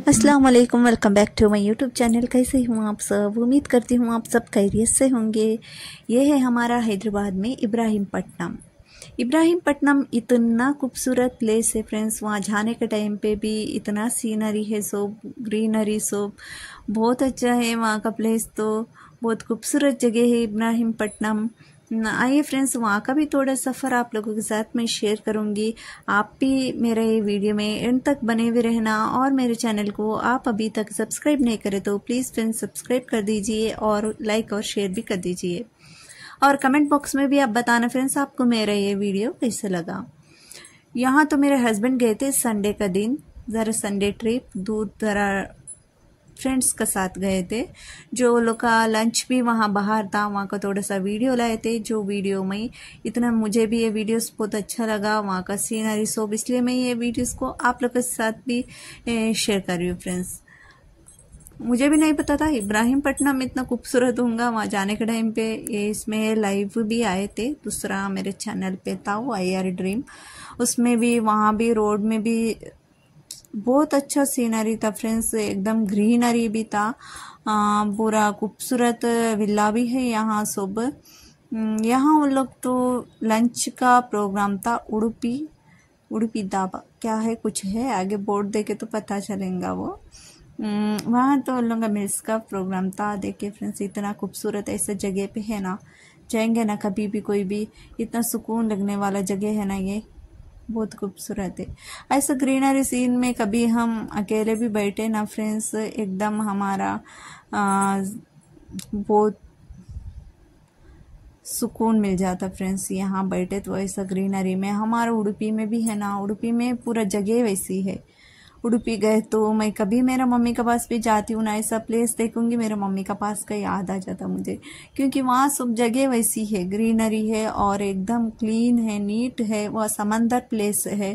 अस्सलाम वालेकुम, welcome back to my YouTube channel. कैसे हूँ आप सब? उम्मीद करती हूँ आप सब खैरियत से होंगे। ये है हमारा हैदराबाद में इब्राहिमपट्टनम। इब्राहिमपट्टनम इतना खूबसूरत प्लेस है फ्रेंड्स। वहाँ जाने के टाइम पे भी इतना सीनरी है, सो ग्रीनरी, सो बहुत अच्छा है वहाँ का प्लेस। तो बहुत खूबसूरत जगह है इब्राहिमपट्टनम। आइए फ्रेंड्स, वहाँ का भी थोड़ा सफ़र आप लोगों के साथ मैं शेयर करूँगी। आप भी मेरे वीडियो में एंड तक बने हुए रहना, और मेरे चैनल को आप अभी तक सब्सक्राइब नहीं करें तो प्लीज़ फ्रेंड्स सब्सक्राइब कर दीजिए और लाइक और शेयर भी कर दीजिए। और कमेंट बॉक्स में भी आप बताना फ्रेंड्स आपको मेरा ये वीडियो कैसे लगा। यहाँ तो मेरे हस्बैंड गए थे संडे का दिन, ज़रा संडे ट्रिप दूर ज़रा फ्रेंड्स के साथ गए थे। जो लोग का लंच भी वहाँ बाहर था, वहाँ का थोड़ा सा वीडियो लाए थे। जो वीडियो में इतना मुझे भी ये वीडियोस बहुत अच्छा लगा, वहाँ का सीनरी सब, इसलिए मैं ये वीडियोस को आप लोग के साथ भी शेयर कर रही हूँ फ्रेंड्स। मुझे भी नहीं पता था इब्राहिमपट्टनम इतना खूबसूरत होगा। वहाँ जाने के टाइम पे ये इसमें लाइव भी आए थे, दूसरा मेरे चैनल पे था वो IR ड्रीम, उसमें भी वहाँ भी रोड में भी बहुत अच्छा सीनरी था फ्रेंड्स, एकदम ग्रीनरी भी था। पूरा खूबसूरत विला भी है यहाँ सब। यहाँ उन लोग तो लंच का प्रोग्राम था। उडुपी दाबा क्या है, कुछ है आगे बोर्ड देखे तो पता चलेगा वो। वहाँ तो उन लोगों का मिल्स का प्रोग्राम था। देखिए फ्रेंड्स, इतना खूबसूरत ऐसा जगह पे है ना, जाएंगे ना कभी भी कोई भी, इतना सुकून लगने वाला जगह है ना, ये बहुत खूबसूरत है। ऐसा ग्रीनरी सीन में कभी हम अकेले भी बैठे ना फ्रेंड्स, एकदम हमारा बहुत सुकून मिल जाता फ्रेंड्स यहाँ बैठे तो। ऐसा ग्रीनरी में हमारा उडुपी में भी है ना, उडुपी में पूरा जगह वैसी है। उडुपी गए तो मैं कभी मेरा मम्मी के पास भी जाती हूँ ना, ऐसा प्लेस देखूंगी मेरा मम्मी का पास का याद आ जाता मुझे, क्योंकि वहाँ सब जगह वैसी है, ग्रीनरी है और एकदम क्लीन है, नीट है। वह समंदर प्लेस है।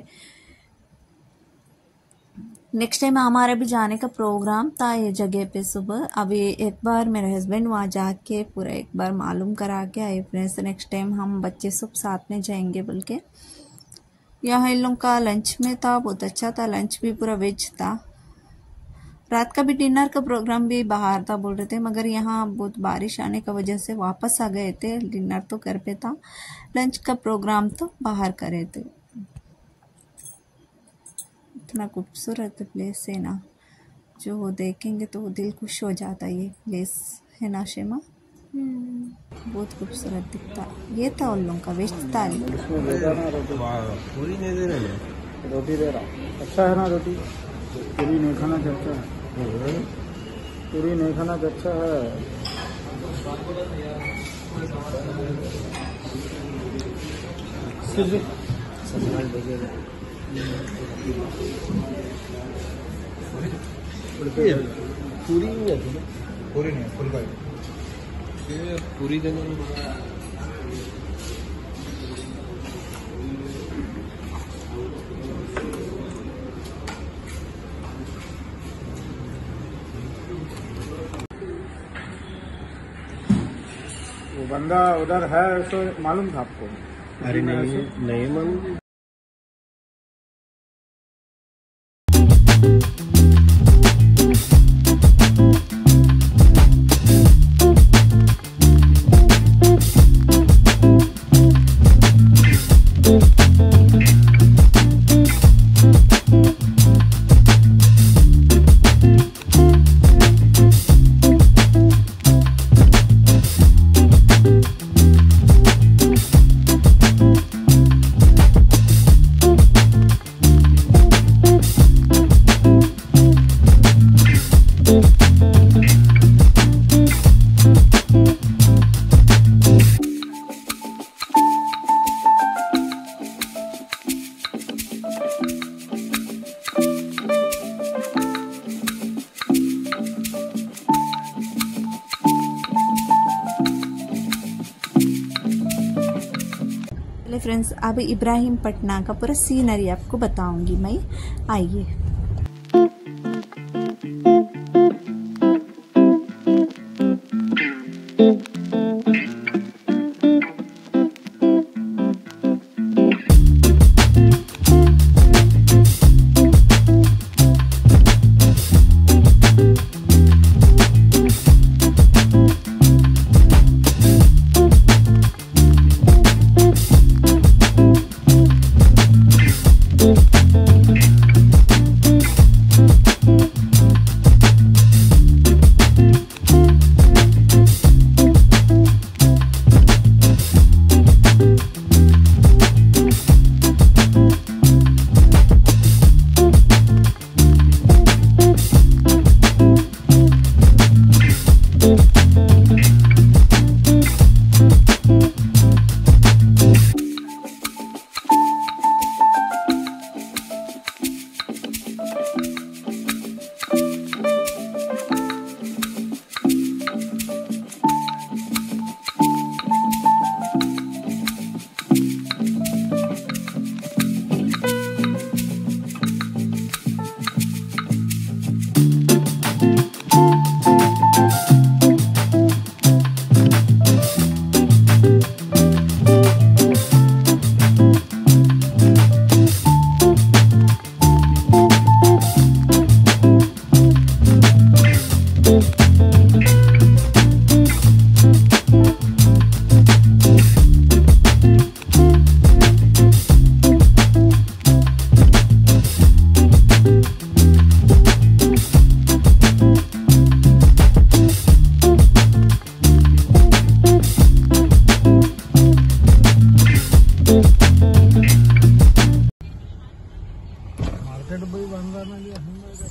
नेक्स्ट टाइम हमारे भी जाने का प्रोग्राम था ये जगह पे सुबह। अभी एक बार मेरे हस्बैंड वहाँ जाके पूरा एक बार मालूम करा के आए फ्रेंड्स। नेक्स्ट टाइम हम बच्चे सब साथ में जाएंगे बोल के। यहाँ इन लोगों का लंच में था, बहुत अच्छा था, लंच भी पूरा वेज था। रात का भी डिनर का प्रोग्राम भी बाहर था बोल रहे थे, मगर यहाँ बहुत बारिश आने की वजह से वापस आ गए थे। डिनर तो घर पे था, लंच का प्रोग्राम तो बाहर करे थे। इतना खूबसूरत प्लेस है ना, जो देखेंगे तो दिल खुश हो जाता है। ये प्लेस है ना शेमा, बहुत खूबसूरत दिखता। ये था उन लोगों का वेज थाली। पूरी नहीं दे रहे, रोटी दे रहा। अच्छा है ना रोटी? पूरी नहीं खाना अच्छा है, पूरी नहीं खाना अच्छा है। पूरी नहीं है, पूरी नहीं फुल का पूरी देना। वो बंदा उधर है, तो मालूम था आपको? अरे नहीं मालूम। फ्रेंड्स, अब इब्राहिमपट्टनम का पूरा सीनरी आपको बताऊंगी मैं। आइए। अंदर में लिया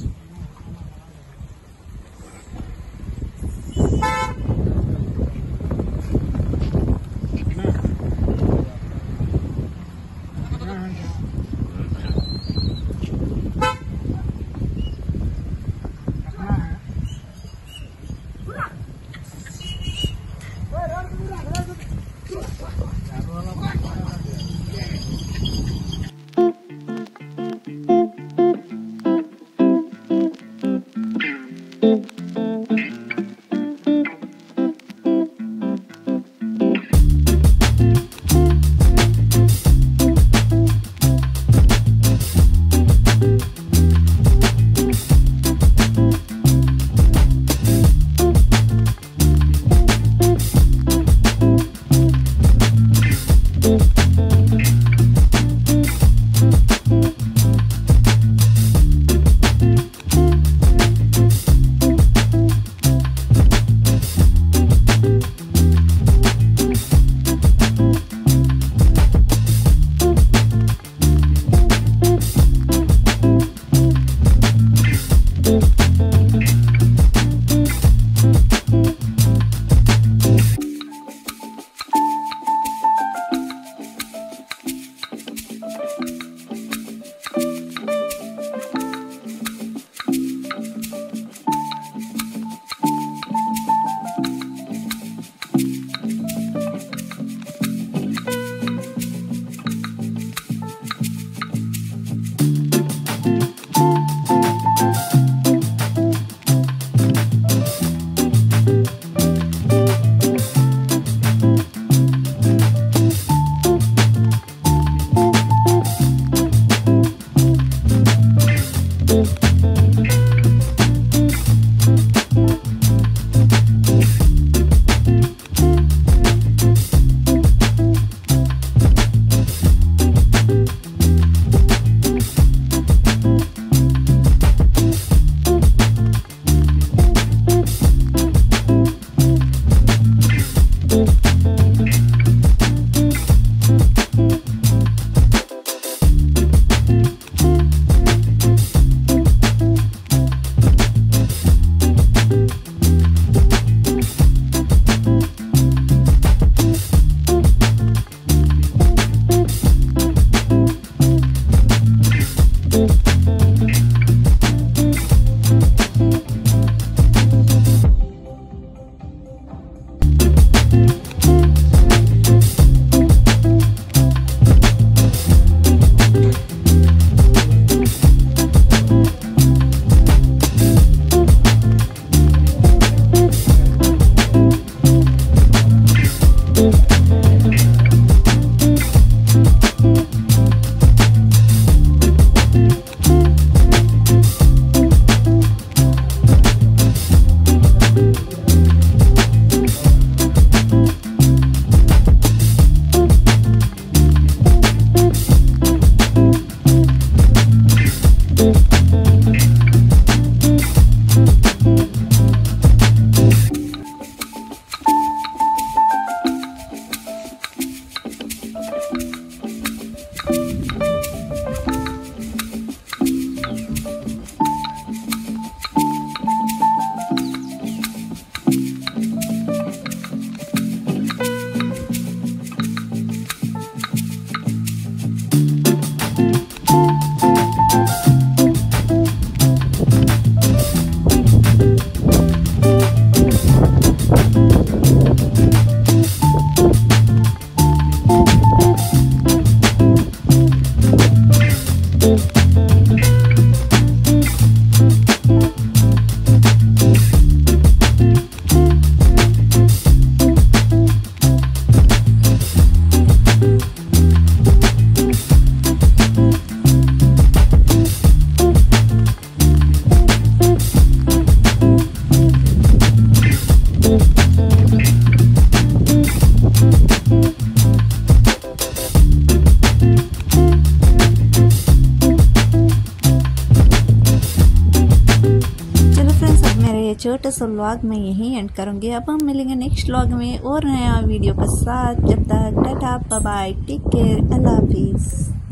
छोटे से व्लॉग में यहीं एंड करूँगी। अब हम मिलेंगे नेक्स्ट व्लॉग में और नया वीडियो के साथ। जब तक tata bye bye, take care, अल्लाह हाफिज़।